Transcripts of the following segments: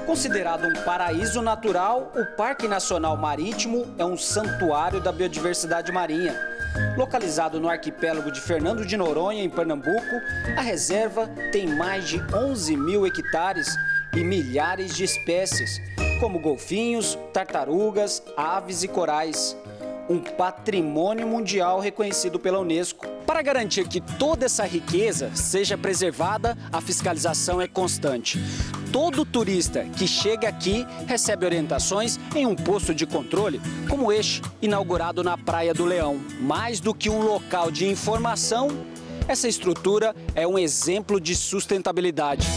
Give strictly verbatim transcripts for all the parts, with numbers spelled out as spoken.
Considerado um paraíso natural, o Parque Nacional Marítimo é um santuário da biodiversidade marinha. Localizado no arquipélago de Fernando de Noronha, em Pernambuco, a reserva tem mais de onze mil hectares e milhares de espécies, como golfinhos, tartarugas, aves e corais. Um patrimônio mundial reconhecido pela Unesco. Para garantir que toda essa riqueza seja preservada, a fiscalização é constante. Todo turista que chega aqui recebe orientações em um posto de controle, como este, inaugurado na Praia do Leão. Mais do que um local de informação, essa estrutura é um exemplo de sustentabilidade.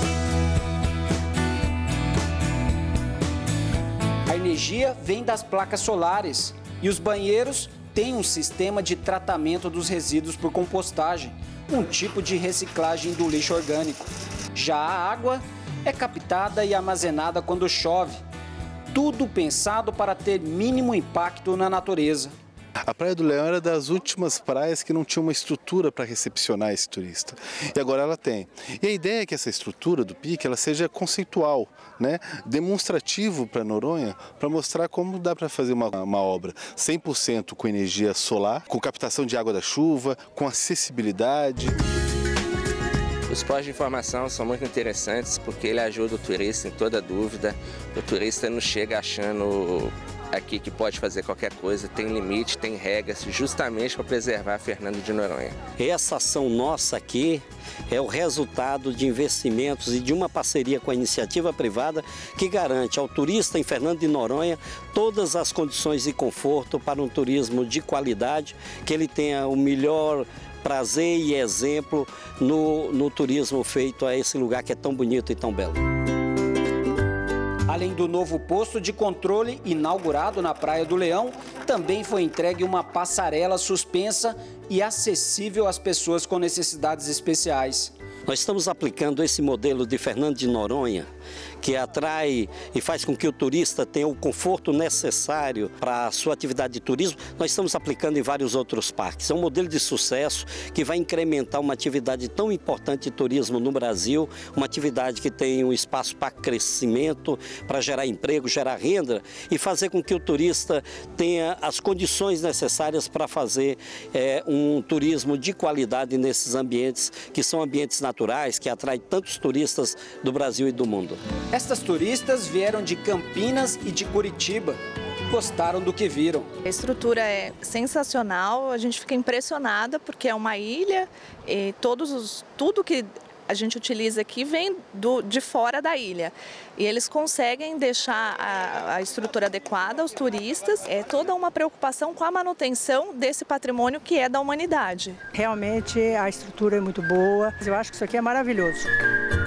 A energia vem das placas solares e os banheiros têm um sistema de tratamento dos resíduos por compostagem, um tipo de reciclagem do lixo orgânico. Já a água é captada e armazenada quando chove, tudo pensado para ter mínimo impacto na natureza. A Praia do Leão era das últimas praias que não tinha uma estrutura para recepcionar esse turista. E agora ela tem. E a ideia é que essa estrutura do pique ela seja conceitual, né? Demonstrativo para Noronha, para mostrar como dá para fazer uma, uma obra cem por cento com energia solar, com captação de água da chuva, com acessibilidade. Os postos de informação são muito interessantes porque ele ajuda o turista em toda dúvida. O turista não chega achando aqui que pode fazer qualquer coisa, tem limite, tem regras, justamente para preservar Fernando de Noronha. Essa ação nossa aqui é o resultado de investimentos e de uma parceria com a iniciativa privada que garante ao turista em Fernando de Noronha todas as condições de conforto para um turismo de qualidade, que ele tenha o melhor prazer e exemplo no, no turismo feito a esse lugar que é tão bonito e tão belo. Além do novo posto de controle inaugurado na Praia do Leão, também foi entregue uma passarela suspensa e acessível às pessoas com necessidades especiais. Nós estamos aplicando esse modelo de Fernando de Noronha, que atrai e faz com que o turista tenha o conforto necessário para a sua atividade de turismo. Nós estamos aplicando em vários outros parques. É um modelo de sucesso que vai incrementar uma atividade tão importante de turismo no Brasil, uma atividade que tem um espaço para crescimento, para gerar emprego, gerar renda e fazer com que o turista tenha as condições necessárias para fazer é, um turismo de qualidade nesses ambientes, que são ambientes naturais, que atraem tantos turistas do Brasil e do mundo. Estas turistas vieram de Campinas e de Curitiba. Gostaram do que viram. A estrutura é sensacional, a gente fica impressionada porque é uma ilha e todos os, tudo que a gente utiliza aqui vem do, de fora da ilha. E eles conseguem deixar a, a estrutura adequada aos turistas. É toda uma preocupação com a manutenção desse patrimônio que é da humanidade. Realmente a estrutura é muito boa. Eu acho que isso aqui é maravilhoso.